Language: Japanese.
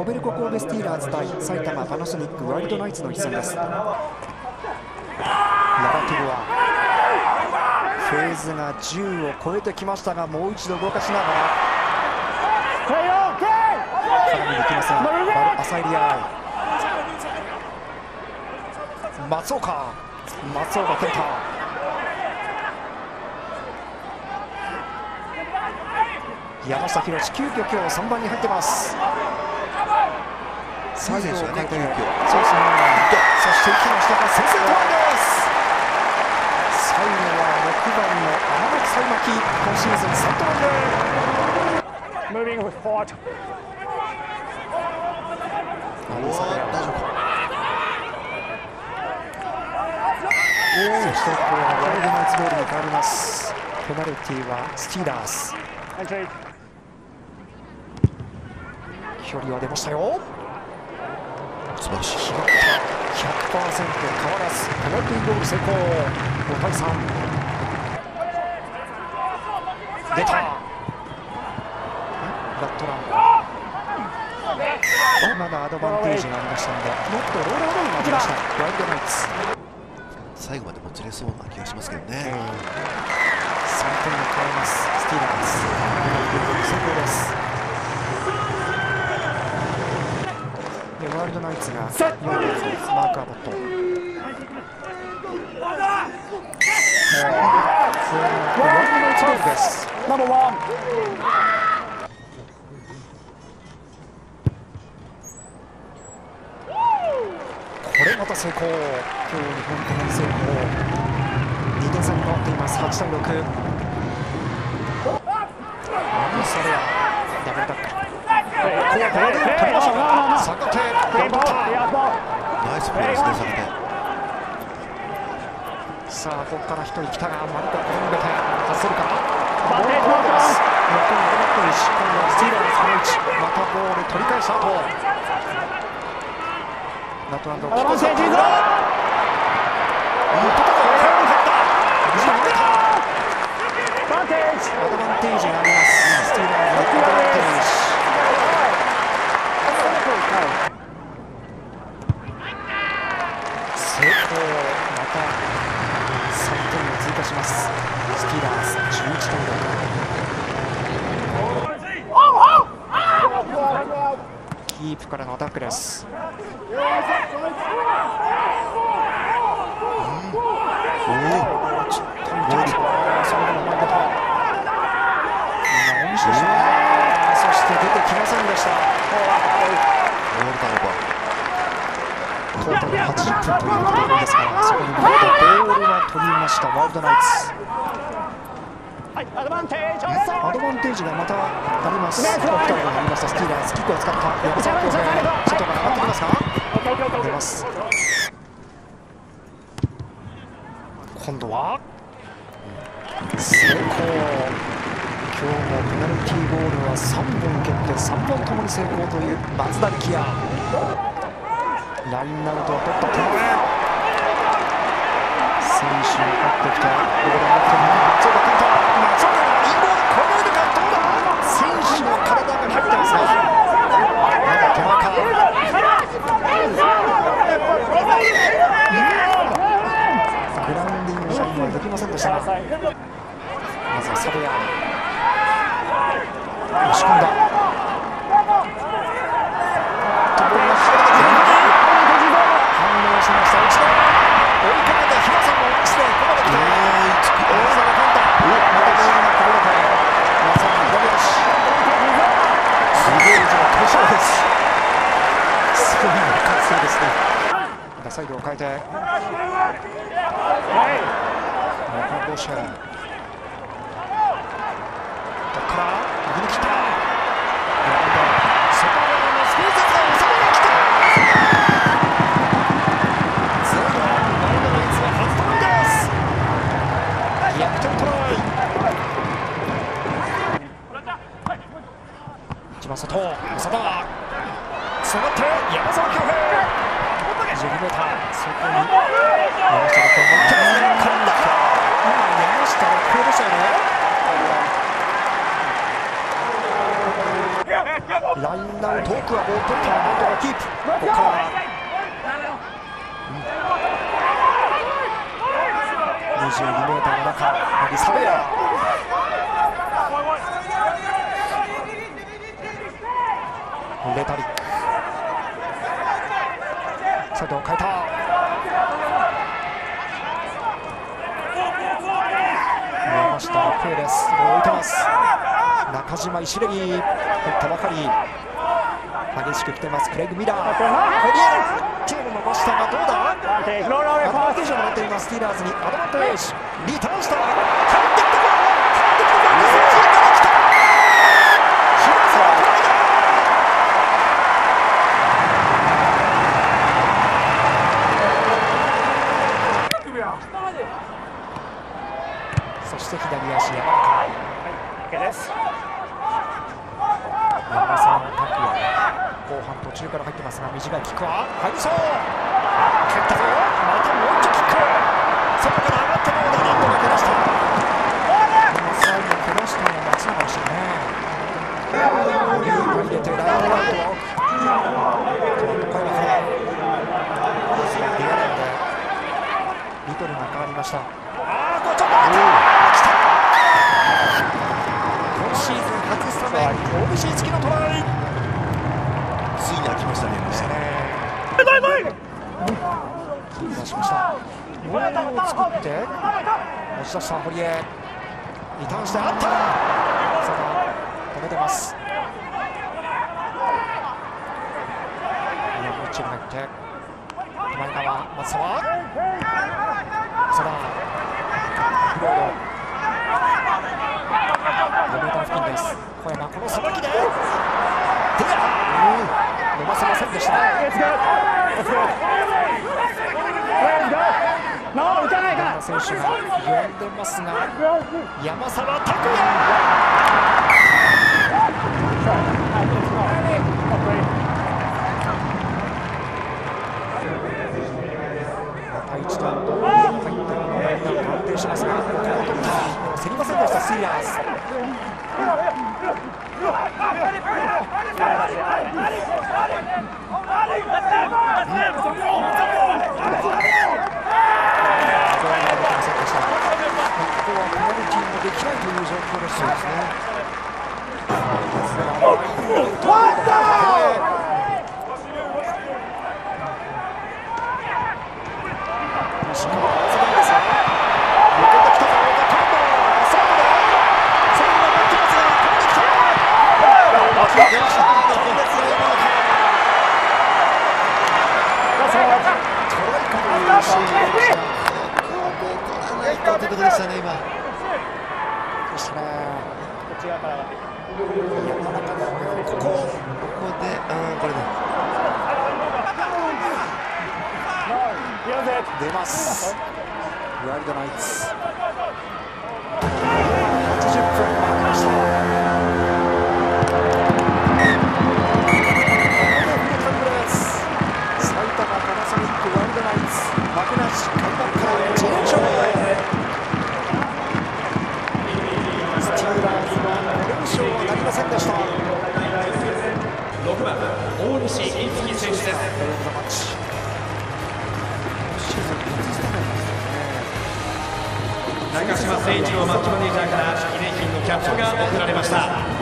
ベルコ神戸スティーラーズ対埼玉パナソニックワイルドナイツの一戦です。ラバティブはフェーズが10を超えてきましたが、もう一度動かしながら絡みに行きますが、浅いリアイ松岡健太、山下宏急遽今日3番に入ってます。サイドを変えて、そうですね、そして木下が先制トライです。最後は6番の天巻幸巻、今シーズン3トライ目。そしてこれはワイルドナイツボールに変わります。ペナルティーはスティーラーズ。距離は出ましたよ。素晴らしい。決まった。 100% 変わらずペナルティーゴール成功。5対3。出た。ラットラン。まだアドバンテージがありましたので、もっとローラーボールになりましたワイルドナイツ。 最後までもつれそうな気がしますけどね。3点を変えますスティーラーズ。成功です。でワイルドナイツが4番マークアボット。ワイルドナイツボールです。これまた成功。今日2本ともに成功。2点差に変わっています。8対6。サレアダブルタックル。ここはボール取りましたが坂手頑張った。 ナイスプレーですね、坂手。 さあここから1人来たがマルココロンベテ外せるか。ボールを取ってます。残り7分。今度はスティーラーズこの位置。またボール取り返した後、ラトランドキックセーフ。アドバンテージがあります。スティーラーズのアドバンテージ。成功。また3点を追加します。スティーラーズ11対6。キープからのアタックです。そして出てきませんでした。トータル80分ということですから、そこにボールは取りましたワイルドナイツ。アドバンテージがまたあります。トップタイムがありましたスティーラーズ。キックを使った山沢恭平、外から上がってきますか。出ます。今度は成功。今日もペナルティーゴールは3本蹴って3本ともに成功という松田力也。ラインアウトを取った手前、選手が勝ってきた。ボールを持って松岡健太。松岡がインゴール越えられるか。どうだ。選手の体が入ってますが、まだ手前か。グラウンディングサインはできませんでしたが、まずはサベア押し込んだ。反応しました。内田追いかけて平さんもしてここまで来た。大沢健太、またボールがこぼれてまさに左足。すごいじゃあ対象です。すごい活性ですね。またサイドを変えてモカボシェ、ここから右に来た。そこからのスピードが収めに来た。前半ワイルドナイツは初トライです。逆転トライ。一番外、長田下がって山沢恭平、12メーター、そこに山下がこう待ってますね。今度は今山下がこうでしたよね。 ラインアウト、奥はボール取った、なんとかキープ。ここから22m の中、アリサベア。レタリック、サイドを変えた。山下のプレーです。置いてます。中島、石レギ入ったばかり。激しく来てます。クレイグ・ミラー、ホリエ手を伸ばしたがどうだ。アドバンテージをもらっています。スティーラーズにアドバンテージ。リターンした。入ってきた。そして左足、山中。山沢拓也、後半途中から入ってますが、短いキックは入りそう。蹴ったぞ。またもう一度キック。外から上がってもうだ。なんとか蹴らした。最後蹴らしたのは松永でしたね。オリーブ入れてラインアウト。小山からリアレンでリトルが変わりました。これちょっと待って。今シーズン初スタメン、OBC 付きのトライ。 ついに開きましたね。 出しました。ボールを作って持ち出した堀江。リターンしてあった。さあ止めてます。もう一度入って前川、松沢、長田、フロード。4m付近です。小山、このさばきで伸ばせませんでした。山選手が呼んでますが、山沢拓也。また一度入ってラインアウト安定しますが、ここを取った。競りませんでした、スイラーズ。ここはペナルティーもできないという状況です。 ということでしたね、今。ここで、これで。 出ます。ワイルドナイツ。80分回りました。埼玉パナソニックワイルドナイツ、負けなし、開幕から1連勝。スティーラーズは5連勝はなりませんでした。 6番、大西逸樹選手です。中島誠一郎マッチマネージャーから記念品のキャップが贈られました。